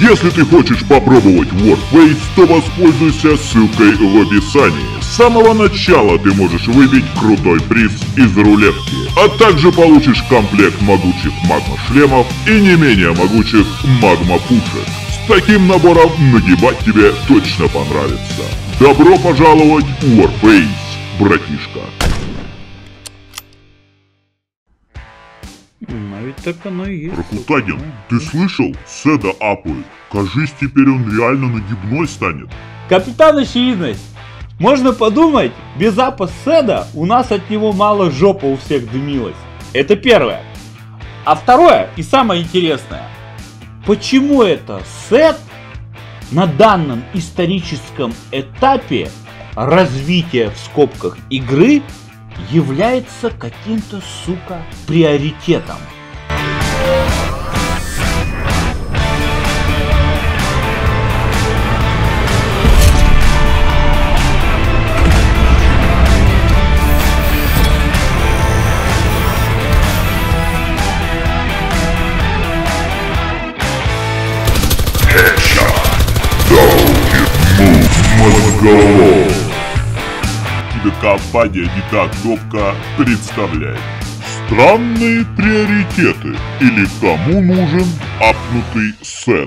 Если ты хочешь попробовать Warface, то воспользуйся ссылкой в описании. С самого начала ты можешь выбить крутой приз из рулетки, а также получишь комплект могучих магма-шлемов и не менее могучих магма-пушек. С таким набором нагибать тебе точно понравится. Добро пожаловать в Warface, братишка. А ведь так оно и есть. Ракутагин, ты слышал? Седа апает. Кажись, теперь он реально нагибной станет. Капитан Очевидность! Можно подумать, без апа Седа у нас от него мало жопа у всех дымилась. Это первое. А второе, и самое интересное. Почему это Сед на данном историческом этапе развития в скобках игры является каким-то, сука, приоритетом? Мозголов. Тебе компания не так топка представляет. Странные приоритеты. Или кому нужен апнутый Сед?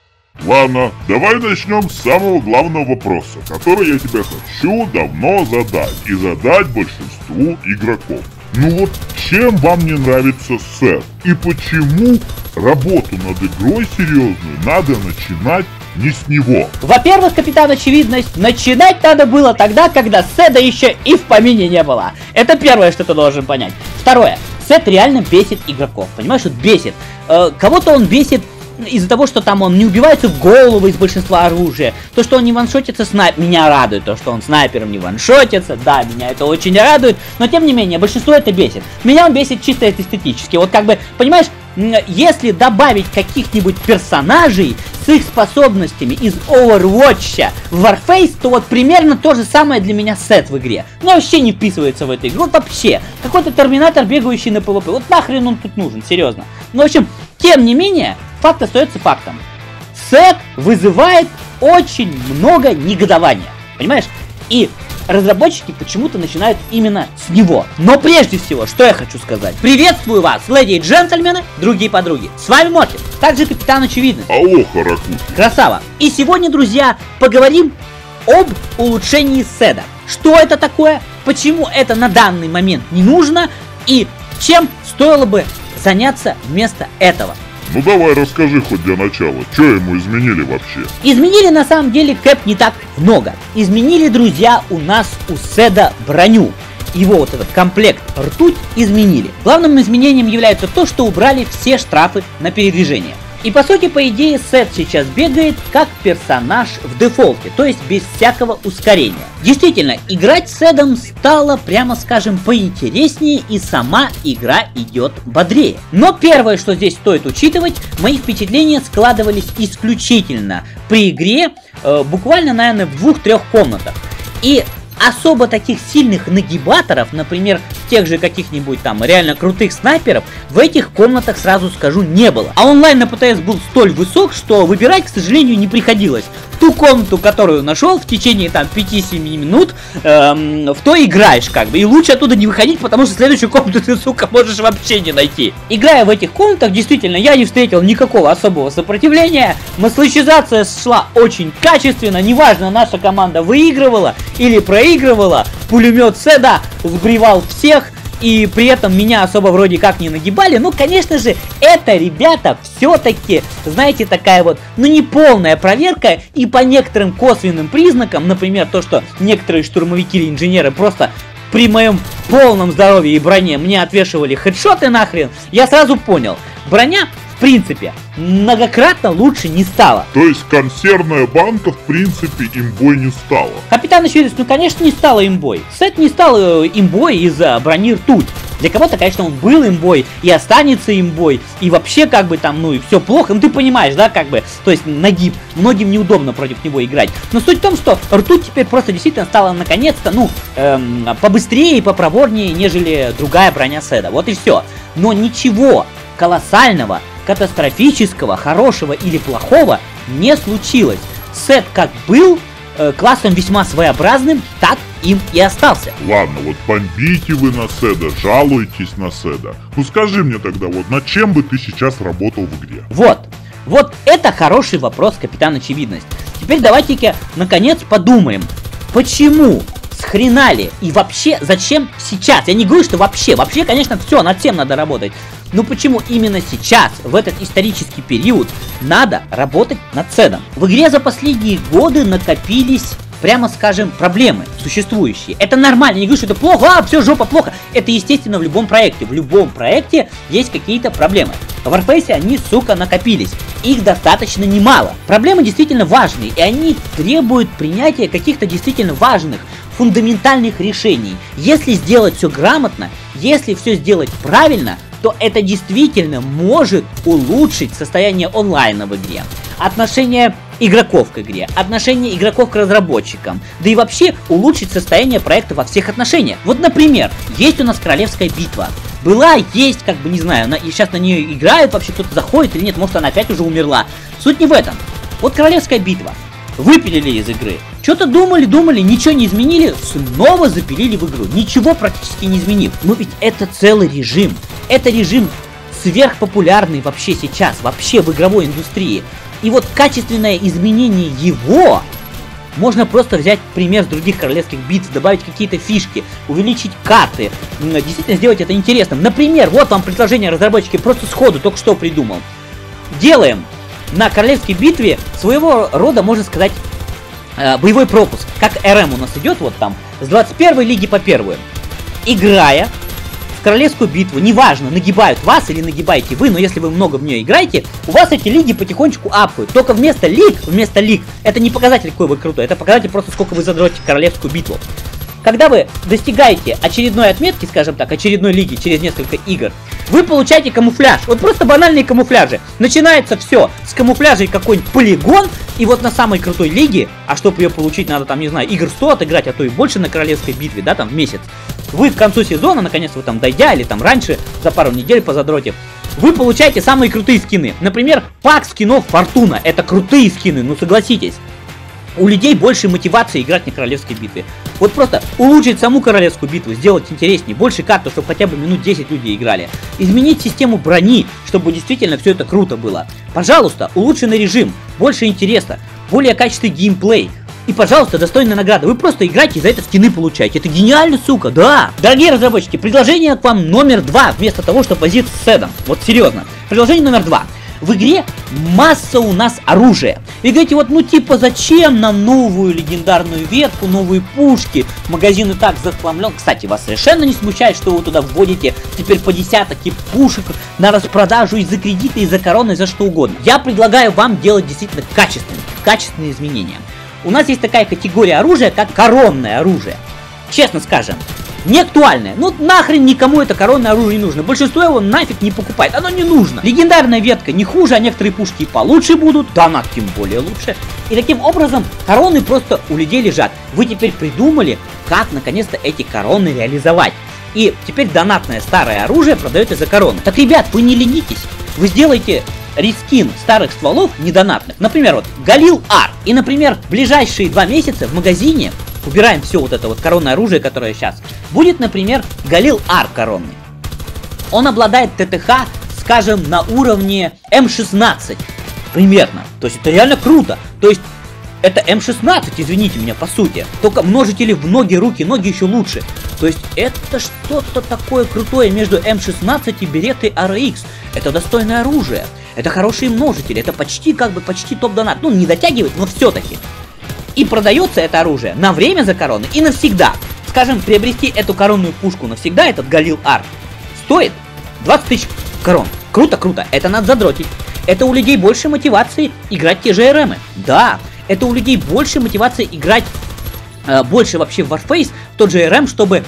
Ладно, давай начнем с самого главного вопроса, который я тебе хочу давно задать. И задать большинству игроков. Ну вот, чем вам не нравится Сед? И почему работу над игрой серьезную надо начинать не с него? Во-первых, Капитан Очевидность, начинать надо было тогда, когда Седа еще и в помине не было. Это первое, что ты должен понять. Второе. Сед реально бесит игроков. Понимаешь, вот бесит. Кого-то он бесит из-за того, что там он не убивается в голову из большинства оружия. То, что он не ваншотится меня радует. То, что он снайпером не ваншотится, да, меня это очень радует. Но тем не менее, большинство это бесит. Меня он бесит чисто эстетически. Вот как бы, понимаешь, если добавить каких-нибудь персонажей с их способностями из Overwatch в Warface, то вот примерно то же самое для меня Сет в игре. Но вообще не вписывается в эту игру, вот вообще. Какой-то терминатор, бегающий на PvP. Вот нахрен он тут нужен, серьезно. Ну, в общем, тем не менее, факт остается фактом. Сет вызывает очень много негодования, понимаешь? И разработчики почему-то начинают именно с него. Но прежде всего, что я хочу сказать. Приветствую вас, леди и джентльмены, другие подруги. С вами Моркин, также Капитан Очевидность. Алло, Харакут. Красава. И сегодня, друзья, поговорим об улучшении Седа. Что это такое, почему это на данный момент не нужно и чем стоило бы заняться вместо этого. Ну давай расскажи хоть для начала, что ему изменили вообще? Изменили на самом деле Кэп не так много. Изменили, друзья, у нас у Седа броню. Его вот этот комплект ртуть изменили. Главным изменением является то, что убрали все штрафы на передвижение. И по сути, по идее, Сет сейчас бегает как персонаж в дефолте, то есть без всякого ускорения. Действительно, играть с Седом стало, прямо скажем, поинтереснее, и сама игра идет бодрее. Но первое, что здесь стоит учитывать, мои впечатления складывались исключительно при игре, буквально, наверное, в 2-3 комнатах. И особо таких сильных нагибаторов, например, тех же каких-нибудь там реально крутых снайперов, в этих комнатах, сразу скажу, не было. А онлайн на ПТС был столь высок, что выбирать, к сожалению, не приходилось. Ту комнату, которую нашел в течение там 5-7 минут, в то играешь как бы. И лучше оттуда не выходить, потому что следующую комнату ты, сука, можешь вообще не найти. Играя в этих комнатах, действительно, я не встретил никакого особого сопротивления. Маслочизация шла очень качественно. Неважно, наша команда выигрывала или проигрывала. Пулемет Седа сбривал всех. И при этом меня особо вроде как не нагибали. Ну, конечно же, это, ребята, все-таки, знаете, такая вот, ну, не полная проверка. И по некоторым косвенным признакам, например, то, что некоторые штурмовики или инженеры просто при моем полном здоровье и броне мне отвешивали хедшоты нахрен, я сразу понял, броня, в принципе, многократно лучше не стала. То есть консервная банка в принципе имбой не стала? Капитан Очевидность, ну конечно не стала имбой. Сет не стал имбой из-за брони ртуть. Для кого-то, конечно, он был имбой и останется имбой, и вообще как бы там, ну и все плохо, ну ты понимаешь, да, как бы, то есть нагиб, многим неудобно против него играть. Но суть в том, что ртуть теперь просто действительно стала наконец-то, ну, побыстрее и попроворнее, нежели другая броня Седа, вот и все. Но ничего колоссального, катастрофического, хорошего или плохого не случилось. Сет как был, классом весьма своеобразным, так им и остался. Ладно, вот бомбите вы на Седа, жалуетесь на Седа. Ну скажи мне тогда, вот над чем бы ты сейчас работал в игре? Вот это хороший вопрос, капитан Очевидность. Теперь давайте-ка наконец подумаем, почему, схрена ли и вообще зачем сейчас? Я не говорю, что вообще, конечно, все, над всем надо работать. Но почему именно сейчас, в этот исторический период, надо работать над Седом? В игре за последние годы накопились, прямо скажем, проблемы существующие. Это нормально, я не говорю, что это плохо, все, жопа, плохо. Это естественно в любом проекте. В любом проекте есть какие-то проблемы. В Warface они, сука, накопились. Их достаточно немало. Проблемы действительно важные, и они требуют принятия каких-то действительно важных, фундаментальных решений. Если сделать все грамотно, если все сделать правильно, то это действительно может улучшить состояние онлайна в игре, отношение игроков к игре, отношение игроков к разработчикам, да и вообще улучшить состояние проекта во всех отношениях. Вот, например, есть у нас Королевская битва. Была, есть, как бы, не знаю, и сейчас на нее играют, вообще кто-то заходит или нет, может она опять уже умерла. Суть не в этом. Вот Королевская битва. Выпилили из игры. Что-то думали, ничего не изменили, снова запилили в игру. Ничего практически не изменив. Но ведь это целый режим. Это режим сверхпопулярный вообще сейчас, вообще в игровой индустрии. И вот качественное изменение его можно просто взять пример с других королевских битв, добавить какие-то фишки, увеличить карты, действительно сделать это интересным. Например, вот вам предложение разработчики просто сходу только что придумал. Делаем на королевской битве своего рода, можно сказать, боевой пропуск. Как РМ у нас идет вот там, с 21 лиги по 1. Играя в королевскую битву, неважно, нагибают вас или нагибаете вы, но если вы много в нее играете, у вас эти лиги потихонечку апают. Только вместо лиг, это не показатель, какой вы крутой, это показатель просто, сколько вы задротите королевскую битву. Когда вы достигаете очередной отметки, скажем так, очередной лиги через несколько игр, вы получаете камуфляж. Вот просто банальные камуфляжи. Начинается все с камуфляжей какой-нибудь полигон, и вот на самой крутой лиге, а чтобы ее получить, надо там, не знаю, игр 100 отыграть, а то и больше на королевской битве, да, там в месяц. Вы к концу сезона, наконец вы там дойдя, или там раньше, за пару недель позадротив, вы получаете самые крутые скины. Например, пак скинов Фортуна. Это крутые скины, ну согласитесь. У людей больше мотивации играть на королевской битве. Вот просто улучшить саму королевскую битву, сделать интереснее, больше карт, чтобы хотя бы минут 10 люди играли. Изменить систему брони, чтобы действительно все это круто было. Пожалуйста, улучшенный режим, больше интереса, более качественный геймплей. И, пожалуйста, достойная награда. Вы просто играете и за это скины получаете. Это гениально, сука, да. Дорогие разработчики, предложение к вам номер 2, вместо того, чтобы возиться с Седом. Вот серьезно. Предложение номер 2. В игре масса у нас оружия. Вы говорите, вот ну типа зачем нам новую легендарную ветку, новые пушки, магазин и так захламлен. Кстати, вас совершенно не смущает, что вы туда вводите теперь по десятки пушек на распродажу и за кредиты, и за короны, и за что угодно. Я предлагаю вам делать действительно качественные изменения. У нас есть такая категория оружия, как коронное оружие. Честно скажем, не актуальное. Ну нахрен никому это коронное оружие не нужно. Большинство его нафиг не покупает. Оно не нужно. Легендарная ветка не хуже, а некоторые пушки и получше будут. Донат тем более лучше. И таким образом короны просто у людей лежат. Вы теперь придумали, как наконец-то эти короны реализовать. И теперь донатное старое оружие продается за короны. Так, ребят, вы не ленитесь. Вы сделаете рескин старых стволов недонатных. Например, вот Галил Ар. И, например, в ближайшие 2 месяца в магазине, убираем все вот это вот коронное оружие, которое сейчас, будет, например, Галил Ар коронный. Он обладает ТТХ, скажем, на уровне М16. Примерно. То есть это реально круто. То есть это М16, извините меня, по сути. Только множители в ноги, руки, ноги еще лучше. То есть это что-то такое крутое между М16 и Беретой RX. Это достойное оружие. Это хорошие множители. Это почти топ-донат. Ну, не дотягивает, но все-таки. И продается это оружие на время за короны и навсегда. Скажем, приобрести эту коронную пушку навсегда, этот Галил Ар, стоит 20 тысяч корон. Круто. Это надо задротить. Это у людей больше мотивации играть те же РМы. Да, это у людей больше мотивации играть больше вообще в Warface, тот же РМ, чтобы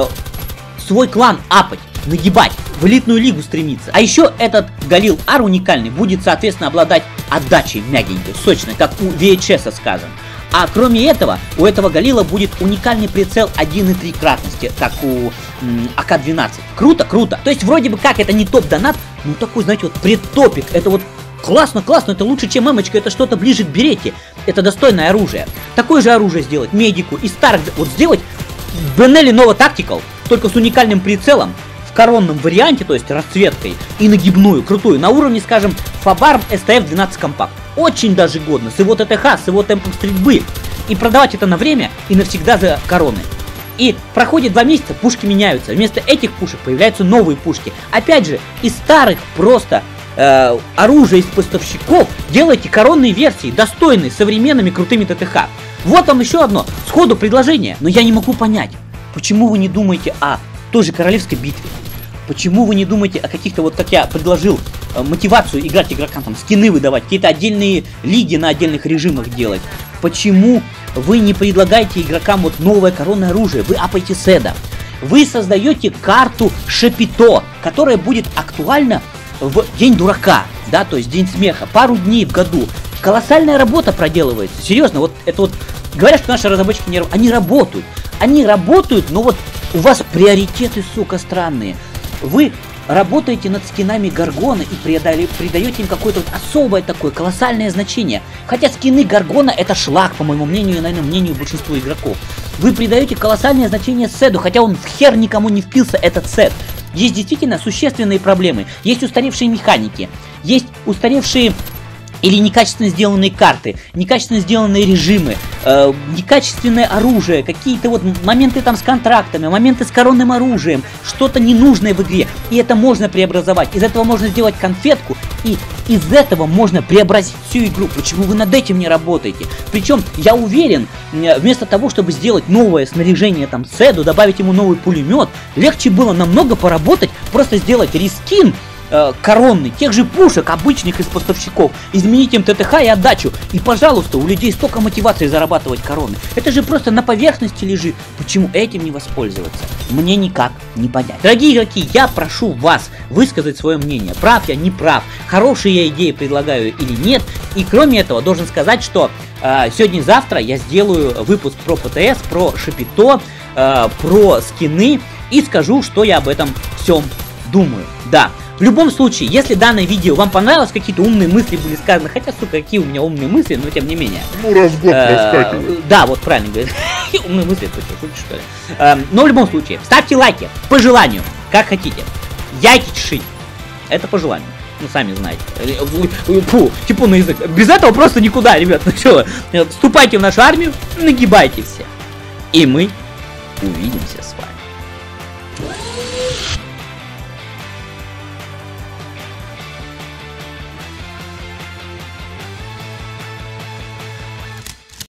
свой клан апать, нагибать, в элитную лигу стремиться. А еще этот Галил Ар уникальный будет, соответственно, обладать отдачей мягенькой, сочной, как у VHS, скажем. А кроме этого, у этого Галила будет уникальный прицел 1,3 кратности, как у АК-12. Круто. То есть вроде бы как это не топ-донат, но такой, знаете, вот предтопик. Это вот классно, классно, это лучше, чем эмочка, это что-то ближе к берете. Это достойное оружие. Такое же оружие сделать медику из старых, вот сделать Benelli Nova Tactical, только с уникальным прицелом, в коронном варианте, то есть расцветкой, и нагибную, крутую, на уровне, скажем, Fabarm STF-12 Compact. Очень даже годно, с его ТТХ, с его темпом стрельбы. И продавать это на время и навсегда за короны. И проходит 2 месяца, пушки меняются. Вместо этих пушек появляются новые пушки. Опять же, из старых просто оружия из поставщиков делайте коронные версии, достойные, современными, крутыми ТТХ. Вот вам еще одно, сходу предложение. Но я не могу понять, почему вы не думаете о той же королевской битве? Почему вы не думаете о каких-то, вот как я предложил, мотивацию играть игрокам, там, скины выдавать, какие-то отдельные лиги на отдельных режимах делать? Почему вы не предлагаете игрокам вот новое коронное оружие? Вы апаете седа. Вы создаете карту Шапито, которая будет актуальна в День дурака, да, то есть День смеха, пару дней в году. Колоссальная работа проделывается. Серьезно, вот это вот, говорят, что наши разработчики не работают. Они работают, но вот у вас приоритеты, сука, странные. Вы работаете над скинами Гаргона и придаете им какое-то вот особое такое колоссальное значение. Хотя скины Гаргона это шлак, по моему мнению, и, наверное, мнению большинства игроков. Вы придаете колоссальное значение седу, хотя он в хер никому не впился, этот сет. Есть действительно существенные проблемы. Есть устаревшие механики, есть устаревшие или некачественно сделанные карты, некачественно сделанные режимы, некачественное оружие, какие-то вот моменты там с контрактами, моменты с коронным оружием, что-то ненужное в игре. И это можно преобразовать. Из этого можно сделать конфетку, и из этого можно преобразить всю игру. Почему вы над этим не работаете? Причем, я уверен, вместо того, чтобы сделать новое снаряжение там седу, добавить ему новый пулемет, легче было намного поработать, просто сделать рескин коронный, тех же пушек, обычных из поставщиков, изменить им ТТХ и отдачу, и, пожалуйста, у людей столько мотивации зарабатывать короны. Это же просто на поверхности лежит. Почему этим не воспользоваться? Мне никак не понять. Дорогие игроки, я прошу вас высказать свое мнение. Прав я, не прав, хорошие я идеи предлагаю или нет. И кроме этого, должен сказать, что сегодня-завтра я сделаю выпуск про ПТС, про Шапито, про скины, и скажу, что я об этом всем думаю. Да. В любом случае, если данное видео вам понравилось, какие-то умные мысли были сказаны, хотя, сука, какие у меня умные мысли, но тем не менее. Ну, раз в год проскакивает. Да, вот правильно говорит. Умные мысли, это что, шутишь, что ли? Но в любом случае, ставьте лайки, по желанию, как хотите. Яйки чешить, это по желанию. Ну, сами знаете. Фу, типа на язык. Без этого просто никуда, ребят. Ну что, вступайте в нашу армию, нагибайте все. И мы увидимся с вами.